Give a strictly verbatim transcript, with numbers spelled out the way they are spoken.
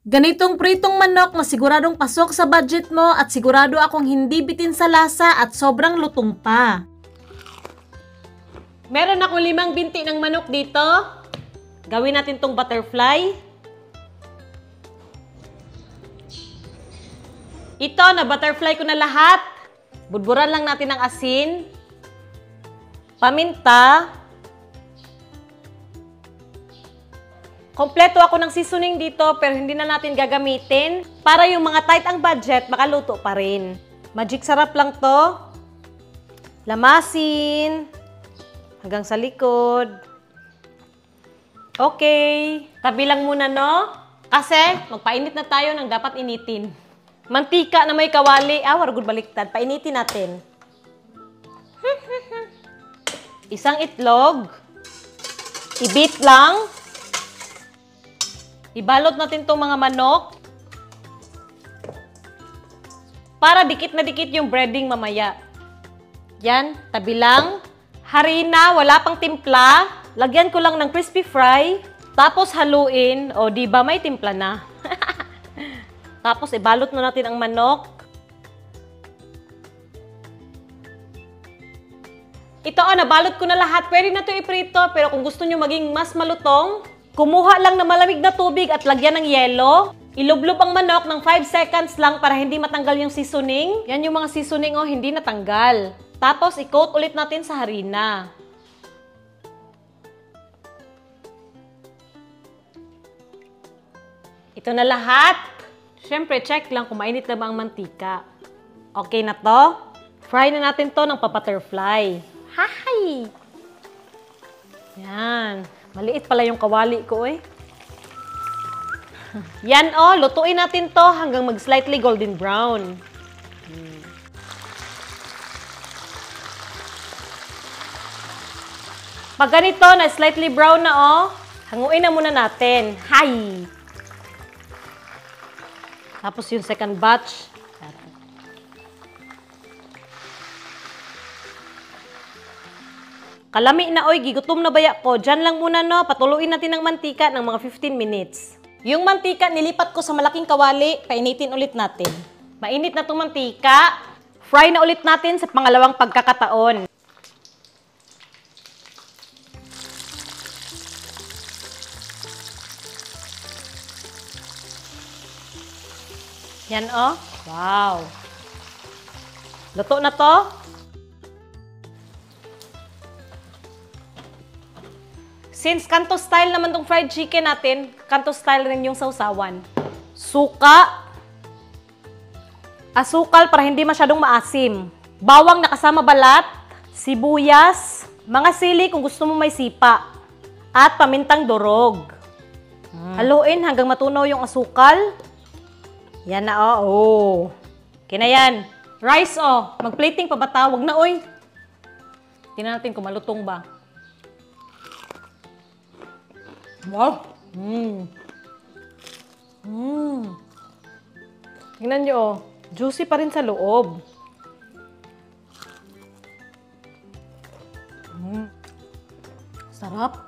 Ganitong pritong manok na siguradong pasok sa budget mo at sigurado akong hindi bitin sa lasa at sobrang lutong pa. Meron akong limang binti ng manok dito. Gawin natin tong butterfly. Ito, na butterfly ko na lahat. Budburan lang natin ng asin. Paminta. Kompleto ako ng seasoning dito pero hindi na natin gagamitin para yung mga tight ang budget, makaluto pa rin. Magic sarap lang to. Lamasin. Hanggang sa likod. Okay. Tabi lang muna, no? Kasi magpainit na tayo ng dapat initin. Mantika na may kawali. Ah, waragod baliktad. Painitin natin. Isang itlog. I-beat lang. Ibalot natin itong mga manok. Para dikit na dikit yung breading mamaya. Yan, tabi lang. Harina, wala pang timpla. Lagyan ko lang ng crispy fry. Tapos haluin. O, di ba may timpla na? Tapos ibalot na natin ang manok. Ito, oh, nabalot ko na lahat. Pwede na ito iprito. Pero kung gusto nyo maging mas malutong, kumuha lang ng malamig na tubig at lagyan ng yelo. Ilublob ang manok ng five seconds lang para hindi matanggal yung seasoning. Yan yung mga seasoning, oh, hindi natanggal. Tapos, i-coat ulit natin sa harina. Ito na lahat. Siyempre, check lang kung mainit na ba ang mantika. Okay na to. Fry na natin to ng pa-butterfly. Hi! Yan. Maliit pala yung kawali ko eh. Yan oh, lutuin natin to hanggang mag-slightly golden brown. Hmm. Pag ganito na slightly brown na oh, hanguin na muna natin. Hi! Tapos yung second batch. Kalami na, oy, gigutom na baya ko. Diyan lang muna, no. Patuluin natin ng mantika ng mga fifteen minutes. Yung mantika, nilipat ko sa malaking kawali. Painitin ulit natin. Mainit na itong mantika. Fry na ulit natin sa pangalawang pagkakataon. Yan, oh. Wow. Luto na to. Since kanto style naman tong fried chicken natin, kanto style rin yung sausawan. Suka. Asukal para hindi masyadong maasim. Bawang na kasama balat. Sibuyas. Mga sili kung gusto mo may sipa. At pamintang durog. Hmm. Haluin hanggang matunaw yung asukal. Yan na, oh. Oh. Okay na yan. Rice, oh. Mag-plating pa ba tawag na, oy. Tingnan natin kung malutong ba. Wow! Mmm. Mmm. Tingnan nyo, oh. Juicy pa rin sa loob. Mmm. Sarap.